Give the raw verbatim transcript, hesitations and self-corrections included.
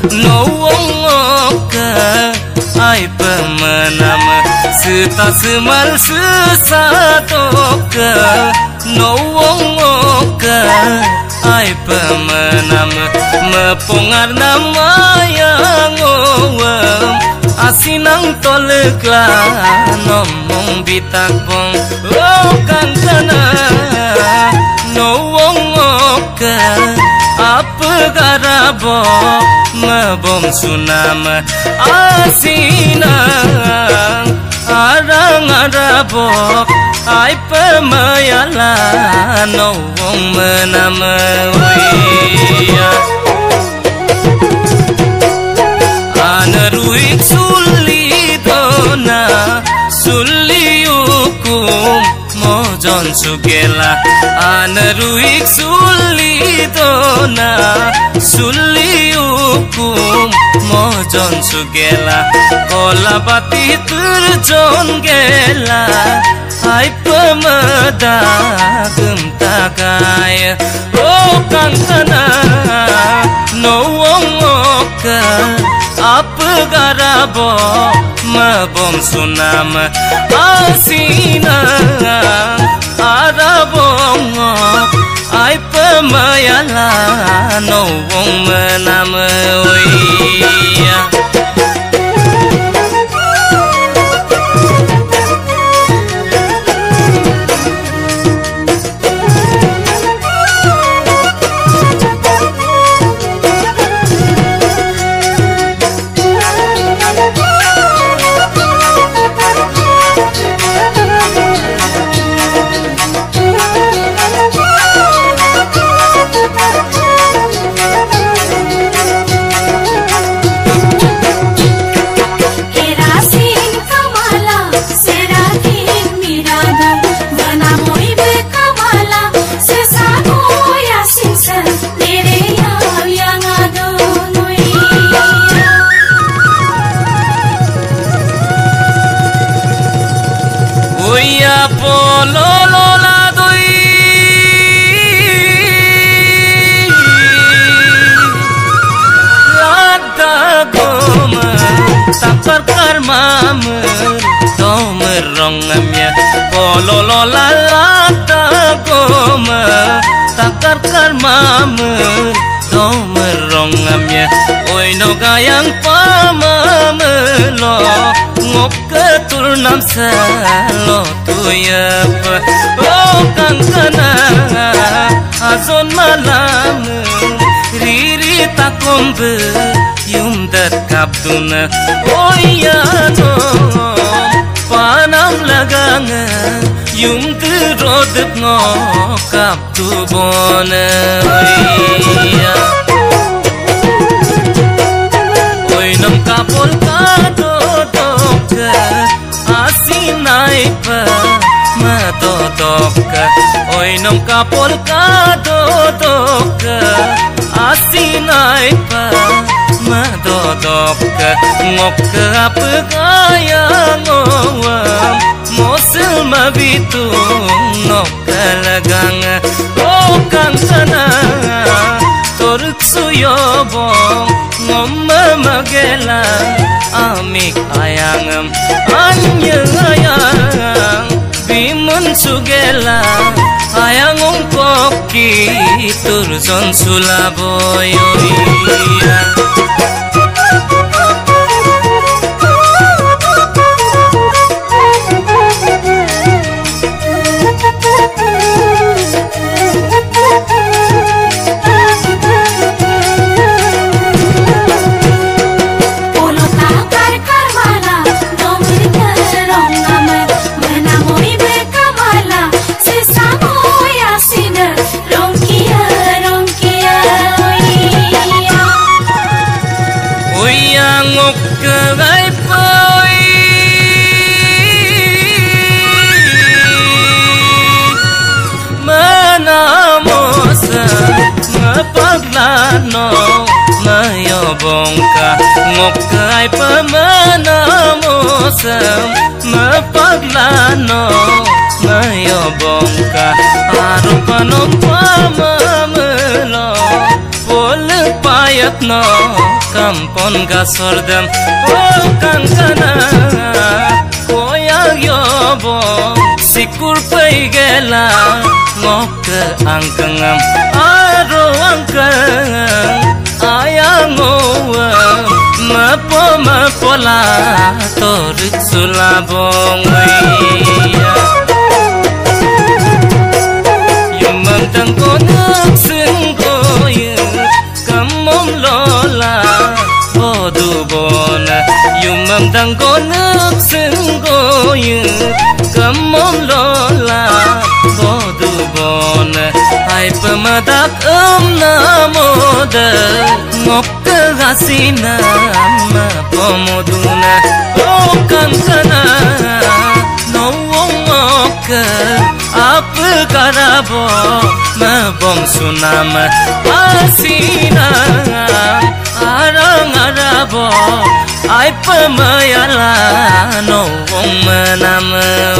Nowongoka ai pemenam Seta semal sesatoka Nowongoka ai pemenam Mepongar nama yang owem Asinang tolekla nomong bitakpong Oh kang kana Nowongoka apa garabo mebom sunam asinang arang arabok ai pemayala nowong menam wiya aneruik sulidona suliukum mojon sugela aneruik sulidona suliukum mojon sugela kola bati terjon gela hai pemeda gemtakaya oh kang kana nowongoka apa garabo mebom sunam asinang arabongo ai pemayala nowong menam wiya Rongamnya pololo lalata goma takar karmamer domer rongamnya oi no gayang pamamelo ngop ketul namsa lo tuyap oh kang kana azon malam riri takombe yum dat kaptuna oh ya no panam laganga yung tirodep ngo kap tu bona wiya oi nam kapol ka do dokka asinai pa ma do dokka oi nam kapol ka do dokka asinai pa ma do dokka ngok ke apa kaya ngowam mosil mabitu ngok kalagang oh kang sana toruk suyobong ngomma magela amik ayangam anya ayang bimun sugela ayang ongkoki turjon sulaboyoya no mayo bongka ngok kai pamana mosam mapaglano mayo bongka arupanom pamamelo pol Ayat no kampon gasordam oh kankana koyak yobo sikur paigela ngok angkangam aro angkang ayang ngowam mapo mapola torik sulabong waya yumam tang konak singkoye kamom lola bodu bona yumam tang konak singkoye kamom lola bodu bona ai pemadak um namoda ngok hasina ma pomoduna oh kankana no ngok apa karabo ma bom sunam hasina arang arabo ai pamayala no manam